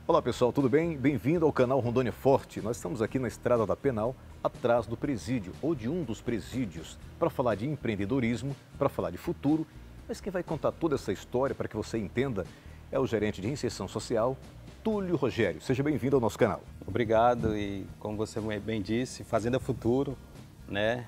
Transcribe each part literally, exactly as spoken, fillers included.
Olá pessoal, tudo bem? Bem-vindo ao canal Rondônia Forte. Nós estamos aqui na Estrada da Penal, atrás do presídio, ou de um dos presídios, para falar de empreendedorismo, para falar de futuro. Mas quem vai contar toda essa história para que você entenda é o gerente de reinserção social, Túlio Rogério. Seja bem-vindo ao nosso canal. Obrigado e, como você bem disse, Fazenda Futuro, né?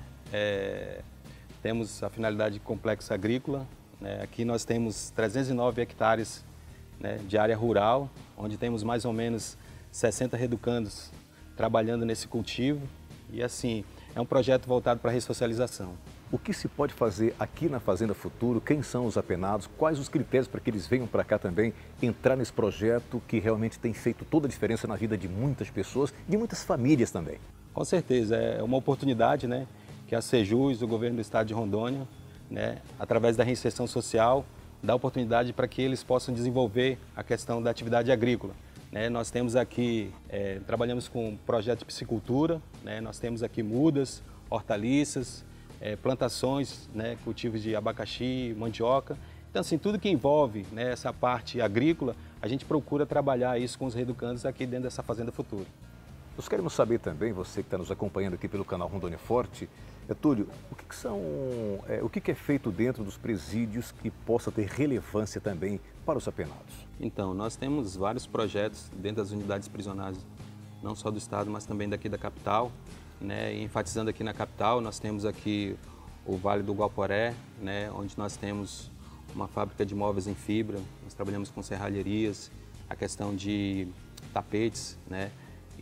É, temos a finalidade de complexo agrícola, né? Aqui nós temos trezentos e nove hectares, né, de área rural, onde temos mais ou menos sessenta reeducandos trabalhando nesse cultivo e assim, é um projeto voltado para a ressocialização. O que se pode fazer aqui na Fazenda Futuro? Quem são os apenados? Quais os critérios para que eles venham para cá também entrar nesse projeto que realmente tem feito toda a diferença na vida de muitas pessoas, de muitas famílias também? Com certeza, é uma oportunidade, né, que a Sejus, o governo do estado de Rondônia, né, através da reinserção social, dá oportunidade para que eles possam desenvolver a questão da atividade agrícola. Né, nós temos aqui, é, trabalhamos com projeto de piscicultura, né, nós temos aqui mudas, hortaliças, é, plantações, né, cultivos de abacaxi, mandioca. Então, assim, tudo que envolve, né, essa parte agrícola, a gente procura trabalhar isso com os reeducandos aqui dentro dessa Fazenda Futuro. Nós queremos saber também, você que está nos acompanhando aqui pelo canal Rondônia Forte, é, Túlio, o que, que são, é, o que, que é feito dentro dos presídios que possa ter relevância também para os apenados? Então, nós temos vários projetos dentro das unidades prisionais, não só do estado, mas também daqui da capital, né? E enfatizando aqui na capital, nós temos aqui o Vale do Guaporé, né? Onde nós temos uma fábrica de móveis em fibra, nós trabalhamos com serralherias, a questão de tapetes, né?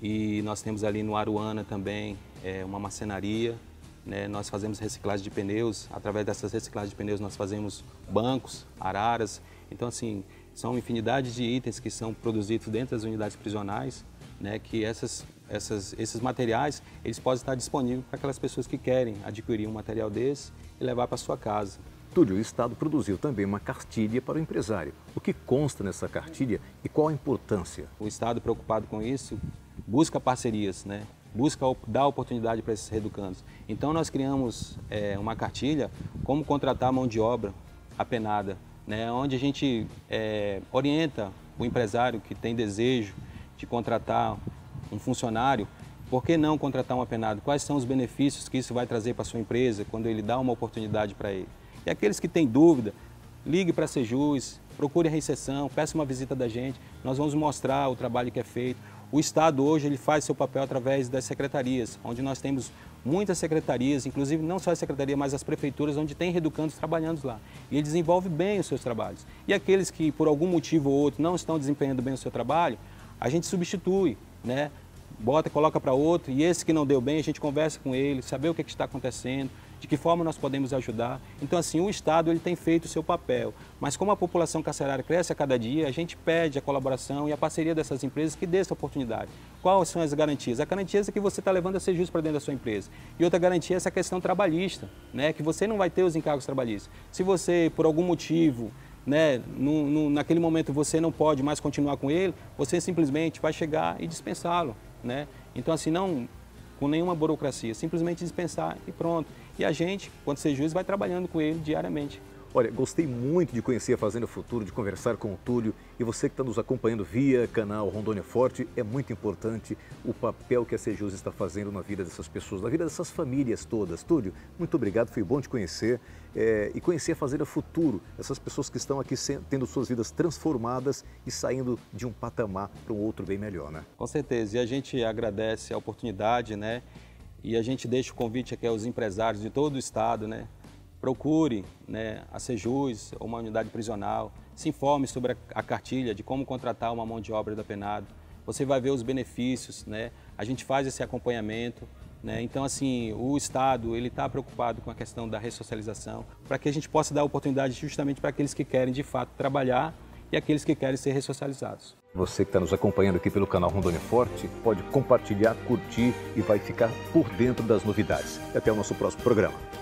E nós temos ali no Aruana também é, uma marcenaria, né? Nós fazemos reciclagem de pneus, através dessas reciclagens de pneus nós fazemos bancos, araras. Então, assim, são infinidade de itens que são produzidos dentro das unidades prisionais, né? Que essas, essas, esses materiais eles podem estar disponíveis para aquelas pessoas que querem adquirir um material desse e levar para sua casa. Túlio, o Estado produziu também uma cartilha para o empresário. O que consta nessa cartilha e qual a importância? O Estado, preocupado com isso, busca parcerias, né? Busca dar oportunidade para esses reeducandos. Então nós criamos é, uma cartilha como contratar mão de obra apenada, né? Onde a gente é, orienta o empresário que tem desejo de contratar um funcionário. Por que não contratar um apenado? Quais são os benefícios que isso vai trazer para a sua empresa quando ele dá uma oportunidade para ele? E aqueles que têm dúvida, ligue para a Sejus, procure a reinserção, peça uma visita da gente, nós vamos mostrar o trabalho que é feito. O Estado hoje ele faz seu papel através das secretarias, onde nós temos muitas secretarias, inclusive não só a secretaria, mas as prefeituras, onde tem reeducandos trabalhando lá. E ele desenvolve bem os seus trabalhos. E aqueles que por algum motivo ou outro não estão desempenhando bem o seu trabalho, a gente substitui, né? Bota, coloca para outro, e esse que não deu bem, a gente conversa com ele, saber o que, que está acontecendo, de que forma nós podemos ajudar. Então, assim, o Estado ele tem feito o seu papel, mas como a população carcerária cresce a cada dia, a gente pede a colaboração e a parceria dessas empresas que dê essa oportunidade. Quais são as garantias? A garantia é que você está levando a Sejus para dentro da sua empresa. E outra garantia é essa questão trabalhista, né? Que você não vai ter os encargos trabalhistas. Se você, por algum motivo, né, no, no, naquele momento você não pode mais continuar com ele, você simplesmente vai chegar e dispensá-lo. Né? Então, assim, não com nenhuma burocracia, simplesmente dispensar e pronto. E a gente, quando Sejus, vai trabalhando com ele diariamente. Olha, gostei muito de conhecer a Fazenda Futuro, de conversar com o Túlio, e você que está nos acompanhando via canal Rondônia Forte, é muito importante o papel que a Sejus está fazendo na vida dessas pessoas, na vida dessas famílias todas. Túlio, muito obrigado, foi bom te conhecer é, e conhecer a Fazenda Futuro, essas pessoas que estão aqui tendo suas vidas transformadas e saindo de um patamar para um outro bem melhor, né? Com certeza, e a gente agradece a oportunidade, né? E a gente deixa o convite aqui aos empresários de todo o estado, né? Procure, né, a Sejus ou uma unidade prisional, se informe sobre a, a cartilha de como contratar uma mão de obra do apenado. Você vai ver os benefícios, né? A gente faz esse acompanhamento, né? Então, assim, o Estado ele está preocupado com a questão da ressocialização, para que a gente possa dar oportunidade justamente para aqueles que querem de fato trabalhar e aqueles que querem ser ressocializados. Você que está nos acompanhando aqui pelo canal Rondônia Forte, pode compartilhar, curtir e vai ficar por dentro das novidades. E até o nosso próximo programa.